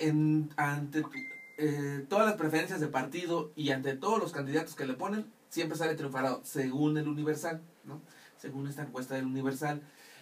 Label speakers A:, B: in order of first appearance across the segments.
A: ante todas las preferencias de partido y ante todos los candidatos que le ponen, siempre sale triunfado, según el Universal, ¿no? Según esta encuesta del Universal.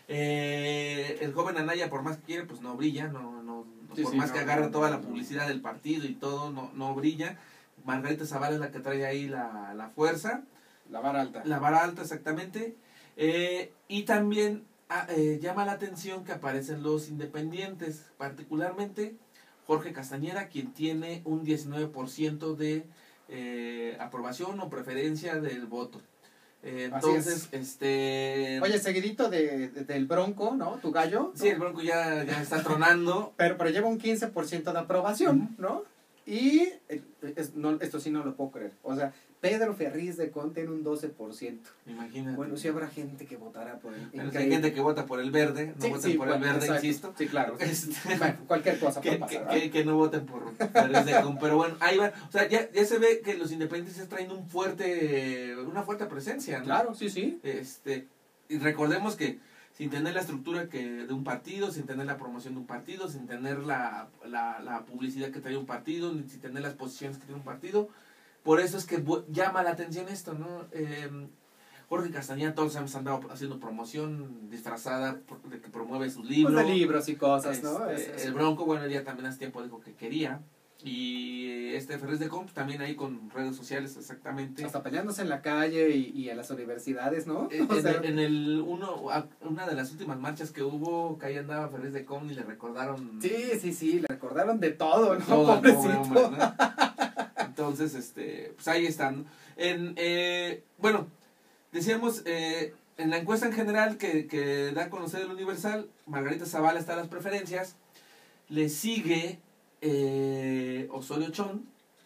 A: El joven Anaya, por más que quiere, pues no brilla, por más que agarra toda la publicidad del partido y todo, no brilla. Margarita Zavala es la que trae ahí la fuerza.
B: La vara alta.
A: La vara alta, exactamente. Y también llama la atención que aparecen los independientes, particularmente Jorge Castañeda, quien tiene un 19% de aprobación o preferencia del voto. Entonces,
B: Oye, seguidito del Bronco, ¿no? Tu gallo, ¿no?
A: Sí, el Bronco ya está tronando.
B: Pero lleva un 15% de aprobación, ¿no? Y esto sí no lo puedo creer. O sea, Pedro Ferriz de Con tiene un 12%.
A: Imagínate.
B: Bueno, sí habrá gente que votará por él.
A: Pero hay gente que vota por el verde, no voten por el verde,
B: exacto.
A: insisto.
B: Sí, claro. Bueno, cualquier cosa puede pasar.
A: Que no voten por Ferriz de Con. Pero bueno, ahí va. O sea, ya se ve que los independientes están trayendo una fuerte presencia, ¿no?
B: Claro, sí.
A: Y recordemos que sin tener la estructura de un partido, sin tener la promoción de un partido, sin tener la publicidad que trae un partido, ni sin tener las posiciones que tiene un partido. Por eso es que llama la atención esto, ¿no? Jorge Castañeda, todos hemos andado haciendo promoción disfrazada de que promueve sus libros.
B: Pues de libros y cosas, ¿no?
A: El Bronco, bueno, él ya también hace tiempo dijo que quería. Y Ferriz de Con también ahí con redes sociales, exactamente.
B: Hasta peleándose en la calle y en las universidades, ¿no?
A: Una de las últimas marchas que hubo, que ahí andaba Ferriz de Con y le recordaron.
B: Sí, le recordaron de todo, ¿no?
A: Todo,
B: Pobrecito.
A: hombre, ¿no? Entonces, pues ahí están. Bueno, decíamos, en la encuesta en general que da a conocer el Universal, Margarita Zavala está a las preferencias, le sigue Osorio Chong,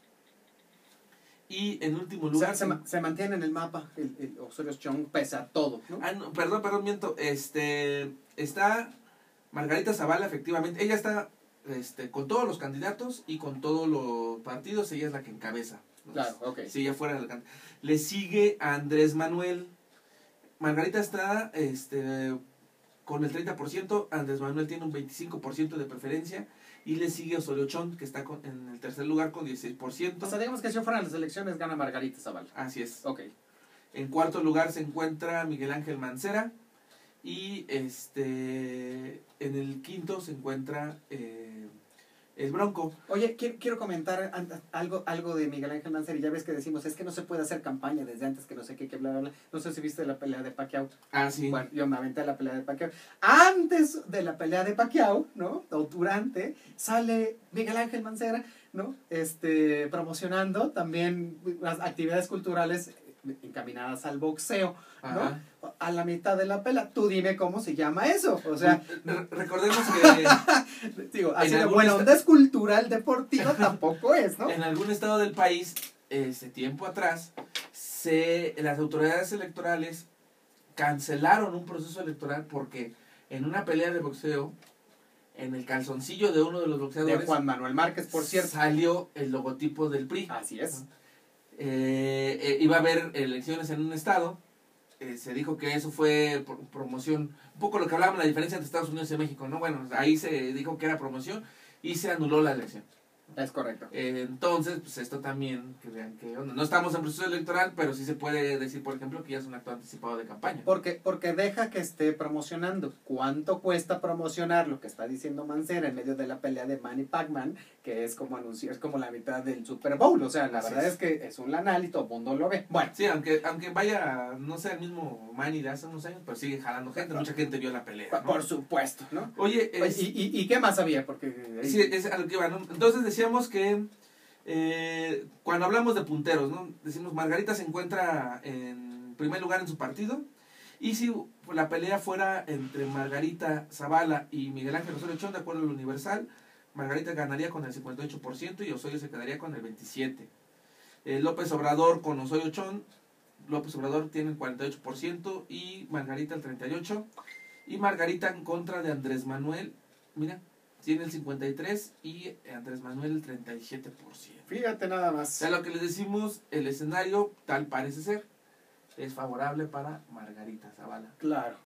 A: y en último lugar
B: se mantiene en el mapa el Osorio Chong pese a todo, ¿no?
A: No, perdón, miento. Está Margarita Zavala, efectivamente. Ella está con todos los candidatos y con todos los partidos. Ella es la que encabeza, ¿no?
B: Claro, ok.
A: Si ella fuera la le sigue a Andrés Manuel. Margarita está con el 30%. Andrés Manuel tiene un 25% de preferencia. Y le sigue Osorio Chong, que está en el tercer lugar con 16%.
B: O sea, digamos que si fueran las elecciones, gana Margarita Zavala.
A: Así es.
B: Ok.
A: En cuarto lugar se encuentra Miguel Ángel Mancera. Y en el quinto se encuentra el Bronco.
B: Oye, quiero comentar algo de Miguel Ángel Mancera. Y ya ves que decimos, es que no se puede hacer campaña desde antes, que no sé qué, bla, bla, bla. No sé si viste la pelea de Pacquiao.
A: Ah, sí.
B: Bueno, yo me aventé la pelea de Pacquiao. Antes de la pelea de Pacquiao, ¿no? O durante, sale Miguel Ángel Mancera, ¿no? Promocionando también las actividades culturales encaminadas al boxeo, ¿no?
A: Ajá.
B: A la mitad de la pelea. Tú dime cómo se llama eso. O sea,
A: recordemos que
B: digo, así de buena onda es cultural, deportiva tampoco es, ¿no?
A: En algún estado del país, tiempo atrás, las autoridades electorales cancelaron un proceso electoral porque en una pelea de boxeo, en el calzoncillo de uno de los boxeadores,
B: de Juan Manuel Márquez, por cierto,
A: salió el logotipo del PRI.
B: Así es.
A: Iba a haber elecciones en un estado. Se dijo que eso fue promoción, un poco lo que hablábamos, la diferencia entre Estados Unidos y México, ¿no? Bueno, ahí se dijo que era promoción y se anuló la elección.
B: Es correcto.
A: Entonces, pues esto también, que vean que no estamos en proceso electoral, pero sí se puede decir, por ejemplo, que ya es un acto anticipado de campaña.
B: Porque deja que esté promocionando. ¿Cuánto cuesta promocionar lo que está diciendo Mancera en medio de la pelea de Manny Pacman, que es como anunciar, es como la mitad del Super Bowl? O sea, la verdad es que es un lanal y todo el mundo lo ve. Bueno.
A: Sí, aunque vaya, no sea el mismo Manny de hace unos años, pero sigue jalando gente. Mucha gente vio la pelea, ¿no?
B: Por supuesto, ¿no?
A: Oye,
B: ¿Y qué más había? Porque
A: sí, es a lo que iba, ¿no? Entonces decíamos que cuando hablamos de punteros, ¿no? Decimos Margarita se encuentra en primer lugar en su partido, y si la pelea fuera entre Margarita Zavala y Miguel Ángel Osorio Chong, de acuerdo al Universal, Margarita ganaría con el 58% y Osorio se quedaría con el 27%. López Obrador con Osorio Chong, López Obrador tiene el 48% y Margarita el 38%, y Margarita en contra de Andrés Manuel, mira, tiene el 53% y Andrés Manuel el 37%.
B: Fíjate nada más.
A: O sea, lo que les decimos, el escenario tal parece ser, es favorable para Margarita Zavala.
B: Claro.